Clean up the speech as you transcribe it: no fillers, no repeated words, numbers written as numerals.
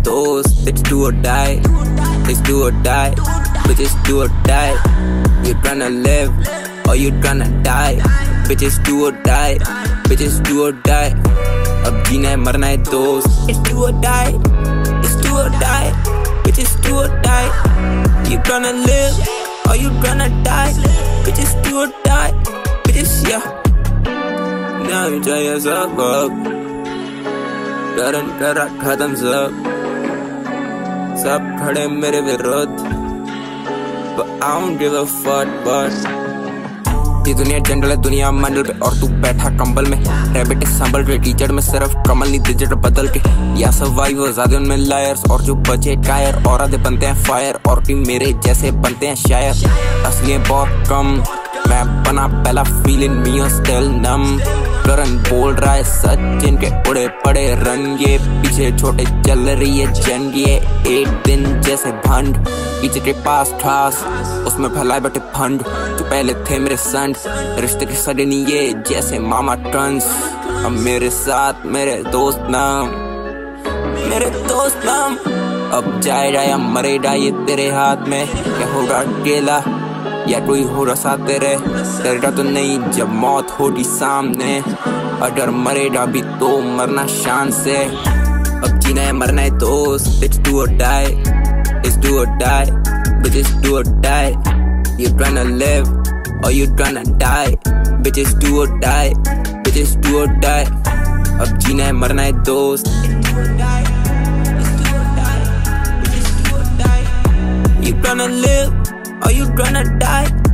दोस्त, it's do or die, it's do or die, bitches do or die. You tryna live or you tryna die, bitches do or die, bitches do or die. अब जीना है मरना है दोस्त, it's do or die, it's do or die, bitches do or die. You tryna live or you tryna die, bitches do or die, bitches yeah. Now you try yourself up, करन करा खत्म सब खड़े मेरे विरुद्ध, but I don't give a fuck but ये दुनिया जंगल है, दुनिया मंडल पे और तू बैठा कंबल में। रैबिट संभल के टीचर में सिर्फ कमल नहीं डिजिट बदल के, या सर्वाइवर्स आधे उनमें लायर्स और जो बचे टायर, और आधे बनते हैं फायर और भी मेरे जैसे बनते हैं शायर। असली बहुत कम, मैं बना पहला फीलिंग मी स्टिल नम। करन बोल रहा है सचिन के उड़े पड़े रन, ये पीछे छोटे चल रही है जंग, ये एक दिन जैसे भंड पीछे के पास ठास, उसमें फैलाए बटे फंड जो पहले थे मेरे सन। रिश्ते के सडनी ये जैसे मामा टर्न्स, अब मेरे साथ मेरे दोस्त नाम, मेरे दोस्त नाम। अब जाएगा या मरेगा ये तेरे हाथ में, क्या होगा अकेला या कोई हो रहा तेरे, डरेगा तो नहीं जब मौत होगी सामने, अगर मरेगा भी तो मरना शान से। अब जीना है मरना है दोस्त, it's do or die, it's do or die, bitches do or die. You tryna live or you tryna die, bitches do or die, bitches do or die. अब जीना है मरना है दोस्त, it's do or die, it's do or die, bitches do or die. You tryna live or you gonna die?